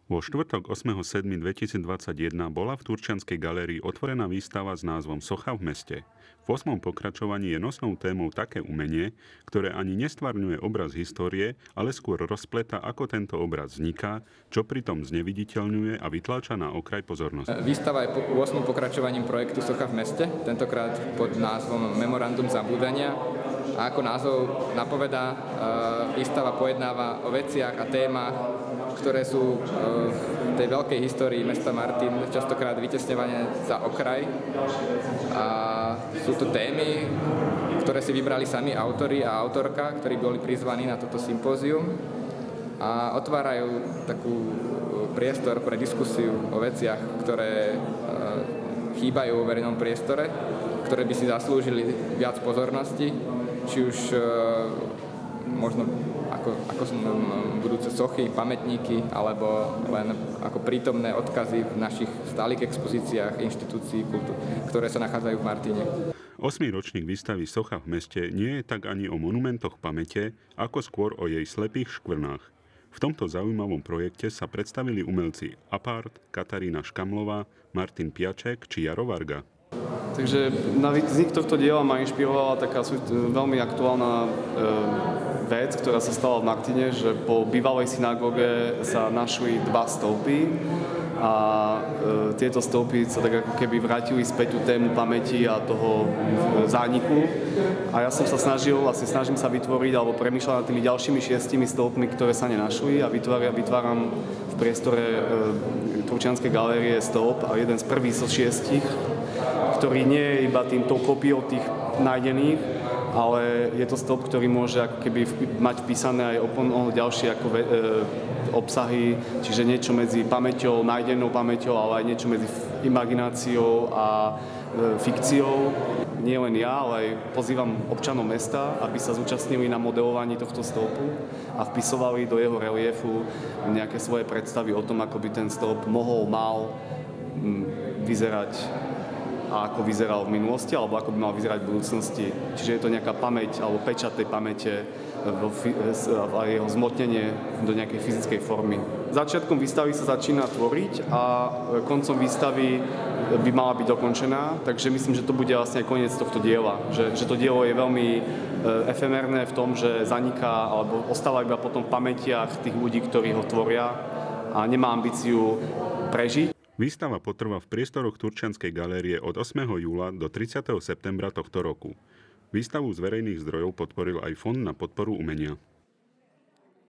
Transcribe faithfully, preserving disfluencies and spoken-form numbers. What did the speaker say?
Vo štvrtok ôsmeho júla dvetisícdvadsaťjeden bola v Turčianskej galérii otvorená výstava s názvom Socha v meste. V ôsmom pokračovaní je nosnou témou také umenie, ktoré ani nestvárňuje obraz histórie, ale skôr rozpleta, ako tento obraz vzniká, čo pritom zneviditeľňuje a vytláča na okraj pozornosti. Výstava je ôsmym pokračovaním projektu Socha v meste, tentokrát pod názvom Memorandum zabúdania. A ako názov napovedá, výstava pojednáva o veciach a témach, ktoré sú v tej veľkej histórii mesta Martin častokrát vytesňované za okraj. A sú to témy, ktoré si vybrali sami autori a autorka, ktorí boli prizvaní na toto sympózium a otvárajú takú priestor pre diskusiu o veciach, ktoré chýbajú vo verejnom priestore, ktoré by si zaslúžili viac pozornosti, či už možno ako, ako sú budúce sochy, pamätníky, alebo len ako prítomné odkazy v našich stálych expozíciách inštitúcií, ktoré sa nachádzajú v Martine. Osmý ročník výstavy Socha v meste nie je tak ani o monumentoch pamäte, ako skôr o jej slepých škvrnách. V tomto zaujímavom projekte sa predstavili umelci Apart, Katarína Škamlová, Martin Piaček či Jaro Varga. Takže na vznik tohto diela ma inšpirovala taká veľmi aktuálna e, vec, ktorá sa stala v Martine, že po bývalej synagóge sa našli dva stĺpy a e, tieto stĺpy sa tak ako keby vrátili späť tú tému pamäti a toho zániku. A ja som sa snažil, vlastne snažím sa vytvoriť alebo premýšľať nad tými ďalšími šiestimi stĺpmi, ktoré sa nenašli a vytváram, vytváram v priestore e, Turčianskej galérie stĺp a jeden z prvých zo šiestich, ktorý nie je iba týmto kópiou tých nájdených, ale je to stĺp, ktorý môže ako keby mať vpísané aj o ďalšie ako ve, e, obsahy, čiže niečo medzi pamäťou, nájdenou pamäťou, ale aj niečo medzi imagináciou a e, fikciou. Nie len ja, ale aj pozývam občanov mesta, aby sa zúčastnili na modelovaní tohto stĺpu a vpisovali do jeho reliefu nejaké svoje predstavy o tom, ako by ten stĺp mohol, mal m, vyzerať a ako vyzeral v minulosti, alebo ako by mal vyzerať v budúcnosti. Čiže je to nejaká pamäť, alebo pečat tej pamäte a jeho zmotnenie do nejakej fyzickej formy. Začiatkom výstavy sa začína tvoriť a koncom výstavy by mala byť dokončená, takže myslím, že to bude vlastne aj koniec tohto diela. Že, že to dielo je veľmi efemérne v tom, že zaniká, alebo ostáva iba potom v pamätiach tých ľudí, ktorí ho tvoria a nemá ambíciu prežiť. Výstava potrvá v priestoroch Turčianskej galérie od ôsmeho júla do tridsiateho septembra tohto roku. Výstavu z verejných zdrojov podporil aj Fond na podporu umenia.